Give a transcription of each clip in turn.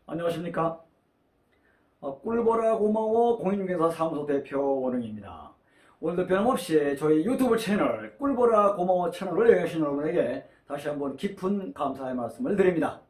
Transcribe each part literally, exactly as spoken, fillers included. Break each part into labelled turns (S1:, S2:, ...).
S1: 안녕하십니까. 어, 꿀보라 고마워 공인중개사 사무소 대표 원흥입니다. 오늘도 변함없이 저희 유튜브 채널 꿀보라 고마워 채널을 여행하신 여러분에게 다시 한번 깊은 감사의 말씀을 드립니다.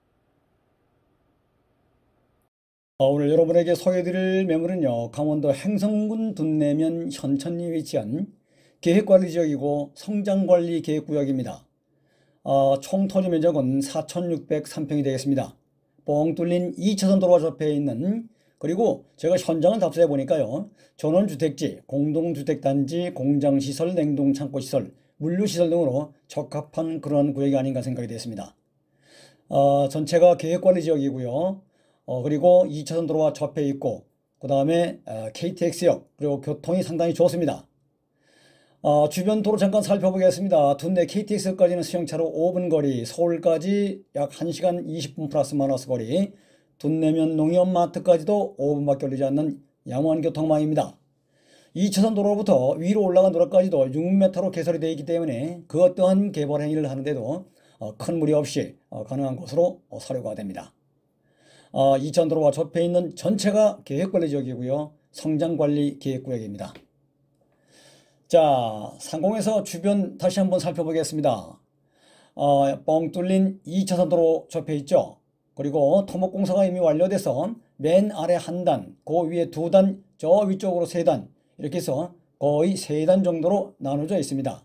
S1: 어, 오늘 여러분에게 소개해드릴 매물은요, 강원도 행성군 둔내면 현천리에 위치한 계획관리지역이고 성장관리계획구역입니다. 어, 총 토지 면적은 사천육백삼 평이 되겠습니다. 뻥 뚫린 이 차선 도로가 접해 있는, 그리고 제가 현장을 답사해 보니까요, 전원주택지, 공동주택단지, 공장시설, 냉동창고시설, 물류시설 등으로 적합한 그런 구역이 아닌가 생각이 됐습니다. 어, 전체가 계획관리지역이고요. 어, 그리고 이 차선 도로가 접해 있고, 그 다음에 어, 케이티엑스역, 그리고 교통이 상당히 좋습니다. 어, 주변 도로 잠깐 살펴보겠습니다. 둔내 케이티엑스까지는 수용차로 오 분 거리, 서울까지 약 한 시간 이십 분 플러스 마이너스 거리, 둔내면 농협마트까지도 오 분밖에 걸리지 않는 양호한 교통망입니다. 이 차선 도로부터 위로 올라간 도로까지도 육 미터로 개설이 되어 있기 때문에 그 어떠한 개발 행위를 하는데도 어, 큰 무리 없이 어, 가능한 곳으로 어, 사료가 됩니다. 어, 이 차선 도로와 접해 있는 전체가 계획관리지역이고요. 성장관리계획구역입니다. 자, 상공에서 주변 다시 한번 살펴보겠습니다. 어, 뻥 뚫린 이 차선 도로 접해 있죠. 그리고 토목공사가 이미 완료돼서 맨 아래 한 단, 그 위에 두 단, 저 위쪽으로 세 단, 이렇게 해서 거의 세 단 정도로 나눠져 있습니다.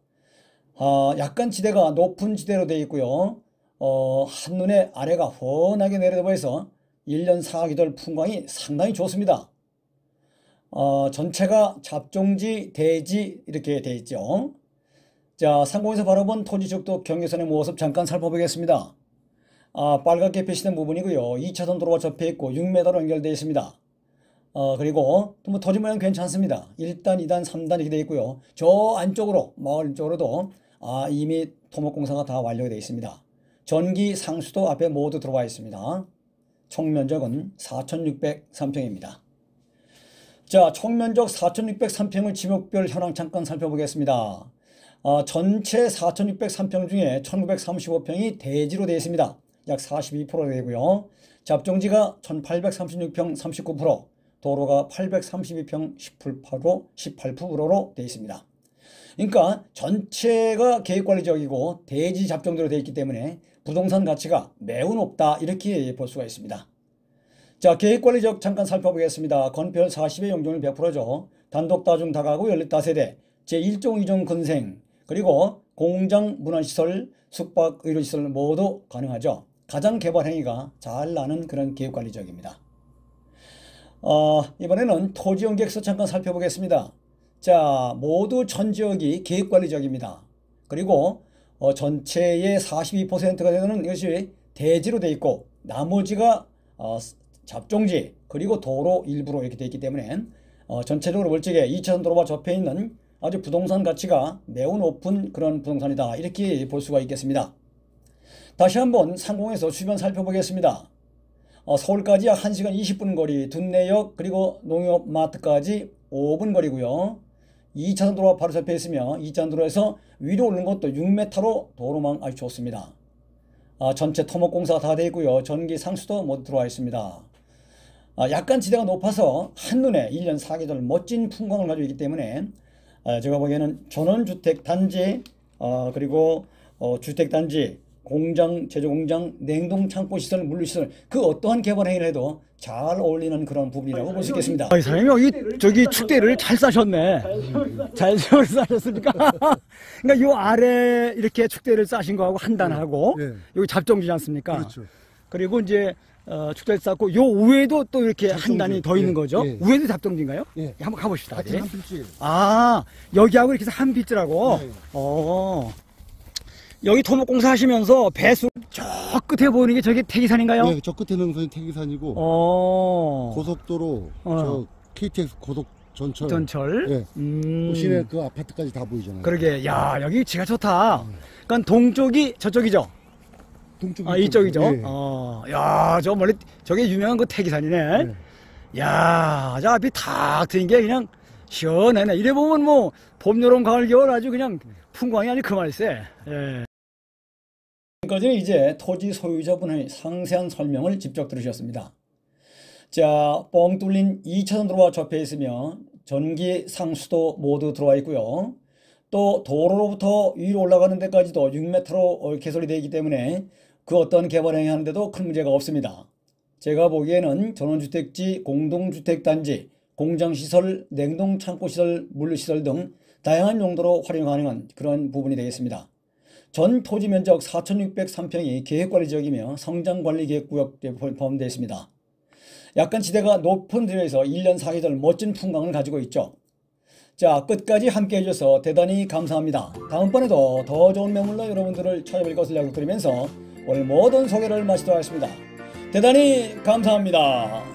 S1: 어, 약간 지대가 높은 지대로 되어 있고요. 어, 한눈에 아래가 훤하게 내려다보여서 일 년 사계절 풍광이 상당히 좋습니다. 어, 전체가 잡종지, 대지 이렇게 되어 있죠. 자, 상공에서 바라본 토지 적도 경계선의 모습 잠깐 살펴보겠습니다. 아, 빨갛게 표시된 부분이고요. 이 차선 도로가 접해 있고 육 미터로 연결되어 있습니다. 어, 그리고 뭐 토지 모양 괜찮습니다. 일 단, 이 단, 삼 단 이렇게 되어 있고요. 저 안쪽으로, 마을 쪽으로도 아, 이미 토목공사가 다 완료되어 있습니다. 전기, 상수도 앞에 모두 들어와 있습니다. 총 면적은 사천육백삼 평입니다. 자, 총면적 사천육백삼 평을 지목별 현황 잠깐 살펴보겠습니다. 어, 전체 사천육백삼 평 중에 천구백삼십오 평이 대지로 되어 있습니다. 약 사십이 퍼센트 되고요. 잡종지가 천팔백삼십육 평 삼십구 퍼센트, 도로가 팔백삼십이 평 십팔 퍼센트, 십팔 퍼센트로 되어 있습니다. 그러니까 전체가 계획관리지역이고 대지 잡종지로 되어 있기 때문에 부동산 가치가 매우 높다, 이렇게 볼 수가 있습니다. 자, 계획관리지역 잠깐 살펴보겠습니다. 건폐율 사십의 용적률 백 퍼센트죠. 단독 다중 다가구 열여섯 세대, 제일 종, 이 종 근생, 그리고 공장 문화시설, 숙박 의료시설 모두 가능하죠. 가장 개발 행위가 잘 나는 그런 계획관리지역입니다. 어, 이번에는 토지 용객서 잠깐 살펴보겠습니다. 자, 모두 전 지역이 계획관리지역입니다. 그리고 어, 전체의 사십이 퍼센트가 되는 이것이 대지로 되어 있고 나머지가 어, 잡종지, 그리고 도로 일부로 이렇게 되어 있기 때문에 어, 전체적으로 멀찍이 이 차선 도로와 접해 있는 아주 부동산 가치가 매우 높은 그런 부동산이다, 이렇게 볼 수가 있겠습니다. 다시 한번 상공에서 주변 살펴보겠습니다. 어, 서울까지 약 한 시간 이십 분 거리, 둔내역 그리고 농협마트까지 오 분 거리고요. 이 차선 도로가 바로 접해 있으며 이 차선 도로에서 위로 오르는 것도 육 미터로 도로망 아주 좋습니다. 아, 전체 토목공사가 다 되어 있고요. 전기, 상수도 모두 들어와 있습니다. 아, 약간 지대가 높아서 한눈에 일 년 사계절 멋진 풍광을 가지고 있기 때문에 아, 제가 보기에는 전원주택단지, 어, 그리고 어, 주택단지, 공장, 제조공장, 냉동창고시설, 물류시설, 그 어떠한 개발 행위를 해도 잘 어울리는 그런 부분이라고 볼 수 있겠습니다. 아니, 사장님 여기 저기 축대를 잘 싸셨네. 잘 싸셨으니까. 그러니까 요 아래 이렇게 축대를 싸신 거하고 한 단하고 네. 여기 잡종지지 않습니까? 그렇죠. 그리고 이제 어, 축대를 쌓고 요 위에도 또 이렇게 잡종지. 한 단이 더 있는 거죠. 예. 위에도 잡종지인가요? 예. 한번 가봅시다. 같은 한 필지. 아, 여기하고 이렇게 해서 한 필지라고. 예. 어. 여기 토목공사 하시면서 배수 저 끝에 보이는 게 저게 태기산인가요?
S2: 네, 저 끝에 능선이 태기산이고
S1: 어.
S2: 고속도로,
S1: 어.
S2: 저 케이티엑스 고속 전철,
S1: 전철.
S2: 네.
S1: 음.
S2: 시내 그 아파트까지 다 보이잖아요.
S1: 그러게, 야, 여기 지가 좋다. 음. 그러니까 동쪽이 저쪽이죠?
S2: 동쪽
S1: 아, 이쪽이죠?
S2: 네.
S1: 어, 야, 저 멀리 저게 유명한 그 태기산이네. 네. 야, 저 앞이 탁 트인 게 그냥 시원하네. 이래 보면 뭐 봄, 여름, 가을, 겨울 아주 그냥 풍광이 아주 그만이세. 예. 지금까지는 이제 토지 소유자분의 상세한 설명을 직접 들으셨습니다. 자, 뻥 뚫린 이 차선 도로와 접해 있으며 전기 상수도 모두 들어와 있고요. 또 도로로부터 위로 올라가는 데까지도 육 미터로 개설이 되어 있기 때문에 그 어떤 개발 행위하는데도 큰 문제가 없습니다. 제가 보기에는 전원주택지, 공동주택단지, 공장시설, 냉동창고시설, 물류시설 등 다양한 용도로 활용 가능한 그런 부분이 되겠습니다. 전 토지 면적 사천육백삼 평이 계획관리지역이며 성장관리계획구역에 포함되어 있습니다. 약간 지대가 높은 지역에서 일 년 사계절 멋진 풍광을 가지고 있죠. 자, 끝까지 함께 해주셔서 대단히 감사합니다. 다음번에도 더 좋은 매물로 여러분들을 찾아뵐 것을 약속드리면서 오늘 모든 소개를 마치도록 하겠습니다. 대단히 감사합니다.